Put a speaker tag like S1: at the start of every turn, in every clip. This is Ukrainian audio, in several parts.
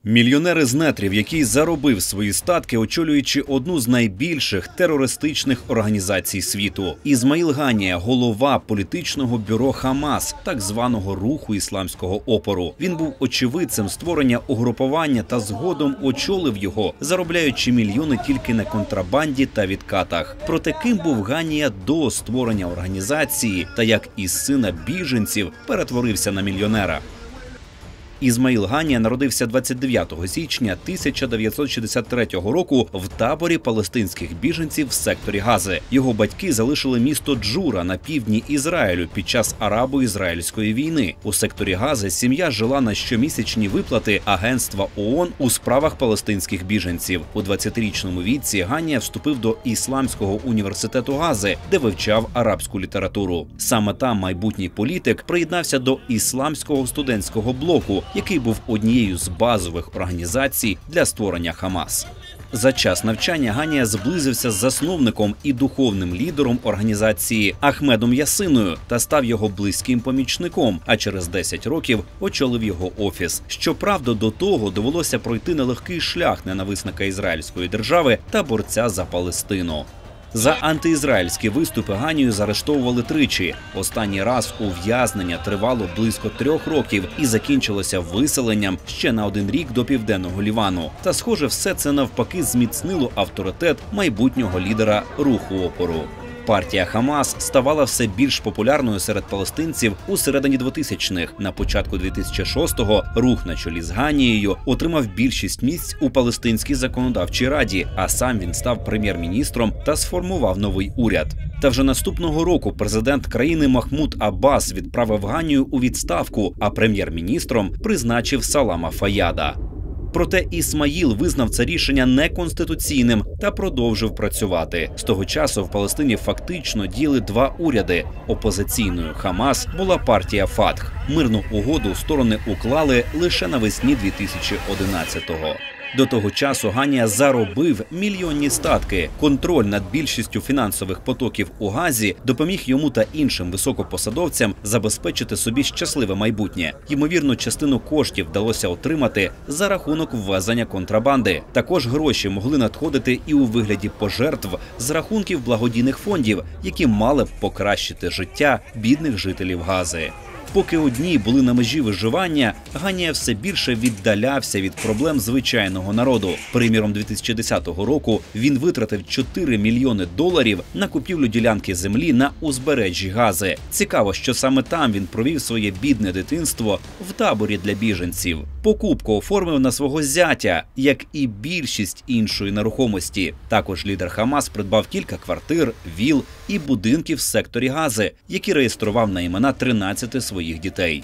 S1: Мільйонер із нетрів, який заробив свої статки, очолюючи одну з найбільших терористичних організацій світу. Ізмаїл Ганія – голова політичного бюро Хамас, так званого руху ісламського опору. Він був очевидцем створення угрупування та згодом очолив його, заробляючи мільйони тільки на контрабанді та відкатах. Проте ким був Ганія до створення організації та як із сина біженців перетворився на мільйонера? Ізмаїл Ганія народився 29 січня 1963 року в таборі палестинських біженців в секторі Гази. Його батьки залишили місто Джура на півдні Ізраїлю під час арабо-ізраїльської війни. У секторі Гази сім'я жила на щомісячні виплати Агентства ООН у справах палестинських біженців. У 20-річному віці Ганія вступив до Ісламського університету Гази, де вивчав арабську літературу. Саме там майбутній політик приєднався до Ісламського студентського блоку, який був однією з базових організацій для створення Хамас. За час навчання Ганія зблизився з засновником і духовним лідером організації Ахмедом Ясиною та став його близьким помічником, а через 10 років очолив його офіс. Щоправда, до того довелося пройти нелегкий шлях ненависника ізраїльської держави та борця за Палестину. За антиізраїльські виступи Ганію заарештовували тричі. Останній раз ув'язнення тривало близько 3 років і закінчилося виселенням ще на 1 рік до Південного Лівану. Та, схоже, все це навпаки зміцнило авторитет майбутнього лідера руху опору. Партія Хамас ставала все більш популярною серед палестинців у середині 2000-х. На початку 2006-го рух на чолі з Ганією отримав більшість місць у Палестинській законодавчій раді, а сам він став прем'єр-міністром та сформував новий уряд. Та вже наступного року президент країни Махмуд Аббас відправив Ганію у відставку, а прем'єр-міністром призначив Салама Фаяда. Проте Ісмаїл визнав це рішення неконституційним та продовжив працювати. З того часу в Палестині фактично діяли 2 уряди. Опозиційною Хамас була партія Фатх. Мирну угоду сторони уклали лише навесні 2011-го. До того часу Ганія заробив мільйонні статки. Контроль над більшістю фінансових потоків у Газі допоміг йому та іншим високопосадовцям забезпечити собі щасливе майбутнє. Ймовірно, частину коштів вдалося отримати за рахунок ввезення контрабанди. Також гроші могли надходити і у вигляді пожертв з рахунків благодійних фондів, які мали б покращити життя бідних жителів Гази. Поки одні були на межі виживання, Ганія все більше віддалявся від проблем звичайного народу. Приміром, 2010 року він витратив $4 мільйони на купівлю ділянки землі на узбережжі Гази. Цікаво, що саме там він провів своє бідне дитинство в таборі для біженців. Покупку оформив на свого зятя, як і більшість іншої нерухомості. Також лідер Хамас придбав кілька квартир, віл і будинків в секторі Гази, які реєстрував на імена 13 своїх дітей.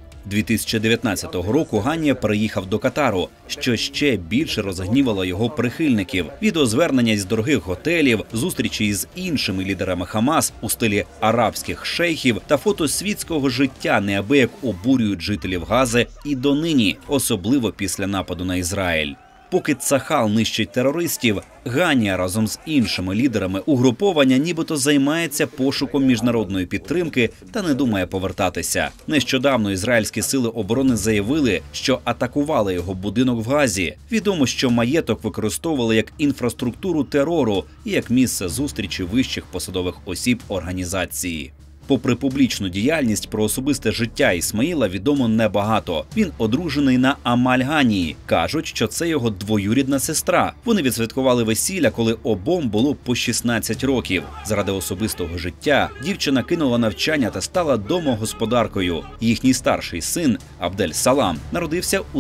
S1: 2019 року Ганія переїхав до Катару, що ще більше розгнівало його прихильників. Відеозвернення з дорогих готелів, зустрічі із іншими лідерами Хамас у стилі арабських шейхів та фото світського життя неабияк обурюють жителів Гази і донині, особливо після нападу на Ізраїль. Поки Цахал нищить терористів, Ганія разом з іншими лідерами угруповання нібито займається пошуком міжнародної підтримки та не думає повертатися. Нещодавно ізраїльські сили оборони заявили, що атакували його будинок в Газі. Відомо, що маєток використовували як інфраструктуру терору і як місце зустрічі вищих посадових осіб організації. Попри публічну діяльність, про особисте життя Ісмаїла відомо небагато. Він одружений на Амаль Ганії. Кажуть, що це його двоюрідна сестра. Вони відсвяткували весілля, коли обом було по 16 років. Заради особистого життя дівчина кинула навчання та стала домогосподаркою. Їхній старший син, Абдель Салам, народився у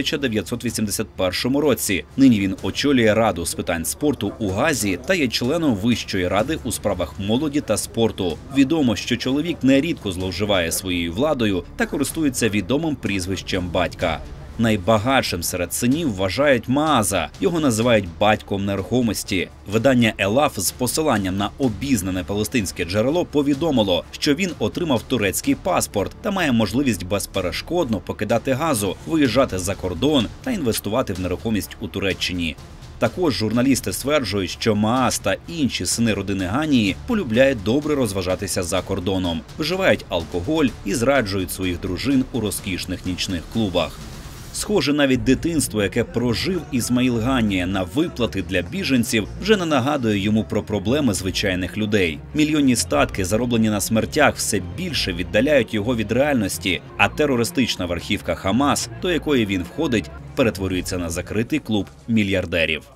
S1: 1981 році. Нині він очолює Раду з питань спорту у Газі та є членом Вищої ради у справах молоді та спорту. Відомо, що чоловік нерідко зловживає своєю владою та користується відомим прізвищем батька. Найбагатшим серед синів вважають Мааза. Його називають батьком нерухомості. Видання Елаф з посиланням на обізнане палестинське джерело повідомило, що він отримав турецький паспорт та має можливість безперешкодно покидати Газу, виїжджати за кордон та інвестувати в нерухомість у Туреччині. Також журналісти стверджують, що Мааз та інші сини родини Ганії полюбляють добре розважатися за кордоном, вживають алкоголь і зраджують своїх дружин у розкішних нічних клубах. Схоже, навіть дитинство, яке прожив Ісмаїл Ганія на виплати для біженців, вже не нагадує йому про проблеми звичайних людей. Мільйонні статки, зароблені на смертях, все більше віддаляють його від реальності, а терористична верхівка Хамас, до якої він входить, перетворюється на закритий клуб мільярдерів.